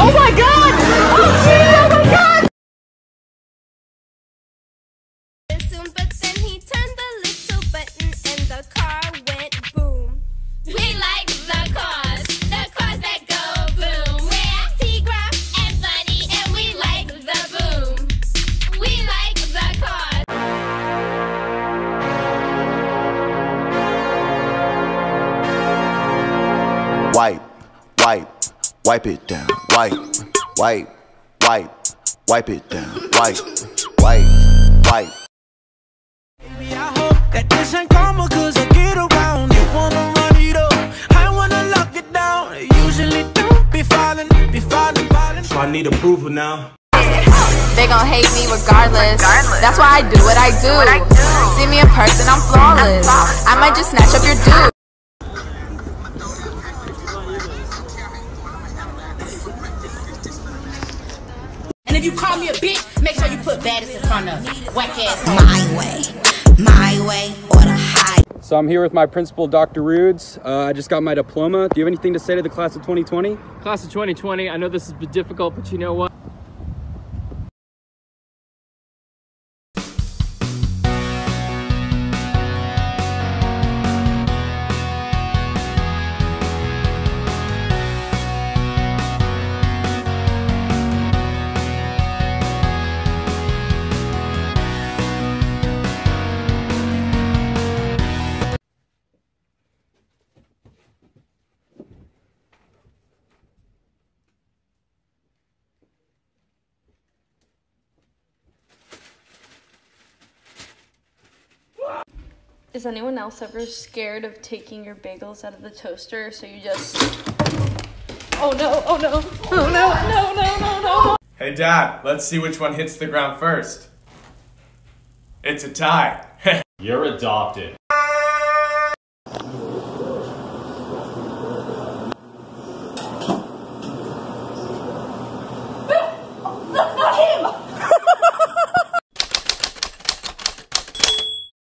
Oh my god! Oh jeez, oh my god! But then he turned the little button and the car went boom. We like the cars that go boom. We're Tigra and funny and we like the boom. We like the cars. Wipe it down. Wipe it down. Wipe. Baby, I hope that this ain't karma, cause I get around. You wanna run it up, I wanna lock it down. I usually don't be falling. So I need approval now. They gon' hate me regardless. That's why I do what I do. See me in person, I'm flawless. I might just snatch up your dude. And if you call me a bitch, make sure you put baddest in front of me. Whack ass. My way, or the high. So I'm here with my principal, Dr. Rudes. I just got my diploma. Do you have anything to say to the class of 2020? Class of 2020, I know this has been difficult, but you know what? Is anyone else ever scared of taking your bagels out of the toaster, so you just... Oh no, oh no, oh no. Hey Dad, let's see which one hits the ground first. It's a tie. You're adopted.